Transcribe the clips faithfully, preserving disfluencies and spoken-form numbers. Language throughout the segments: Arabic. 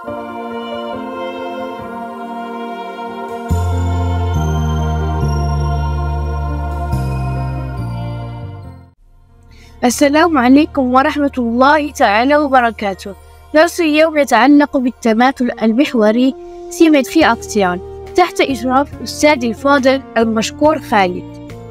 السلام عليكم ورحمة الله تعالى وبركاته. درس اليوم يتعلق بالتماثل المحوري سيمتري أكسيون تحت إشراف أستاذي الفاضل المشكور خالد.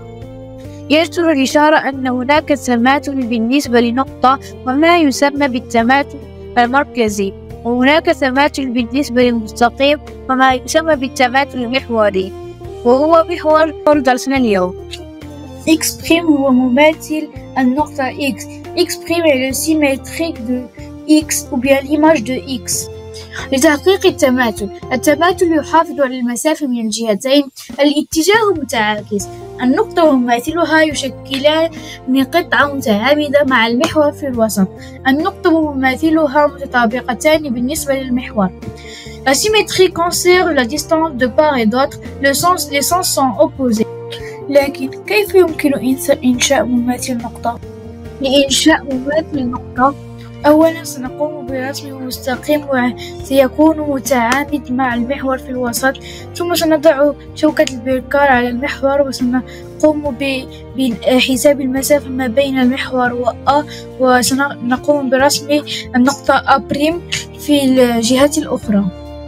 يجدر الإشارة أن هناك تماثل بالنسبة لنقطة وما يسمى بالتماثل المركزي، وهناك تماثل بالنسبة للمستقيم وما يسمى بالتماثل المحوري، وهو محور درسنا اليوم. X' هو مماثل النقطة X. X' est le symétrique de X ou bien l'image de X. لتحقيق التماثل، التماثل يحافظ على المسافة من الجهتين، الاتجاه متعاكس، النقطة ومماثلها يشكلان قطعة متعامدة مع المحور في الوسط، النقطة ومماثلها متطابقتان بالنسبة للمحور. La symétrie conserve la distance de part et d'autre, le sens, les sens sont opposés. لكن كيف يمكن إنشاء مماثل نقطة؟ لإنشاء مماثل نقطة أولا سنقوم برسم مستقيم وسيكون متعامد مع المحور في الوسط، ثم سنضع شوكة البركار على المحور وسنقوم بحساب المسافة ما بين المحور وأ، وسنقوم برسم النقطة أ' في الجهة الأخرى.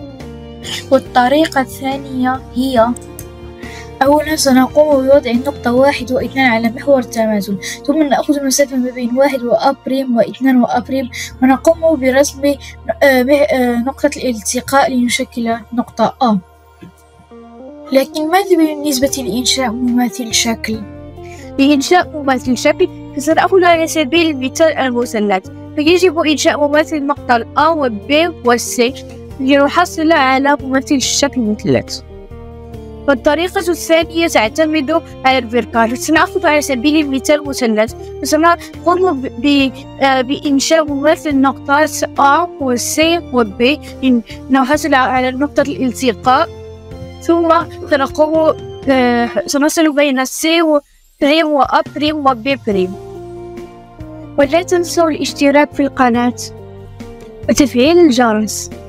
والطريقة الثانية هي أولا سنقوم بوضع النقطة واحد واثنان على محور التماثل، ثم نأخذ المسافة ما بين واحد وأ' واثنان وأ' ونقوم برسم نقطة الالتقاء لنشكل نقطة أ. لكن ماذا بالنسبة لإنشاء مماثل شكل؟ لإنشاء مماثل شكل فسنأخذ على سبيل المثال المثلث، فيجب إنشاء مماثل نقطة الأ والب والسي لنحصل على مماثل الشكل المثلث. والطريقة الثانية تعتمد على البركار، سنأخذ على سبيل المثال مثلث، سنقوم بإنشاء مماثل نقطات A و C و B لنحصل على نقطة الالتقاء، ثم سنقوم سنصل بين C و B و A' و B'. ولا تنسوا الاشتراك في القناة وتفعيل الجرس.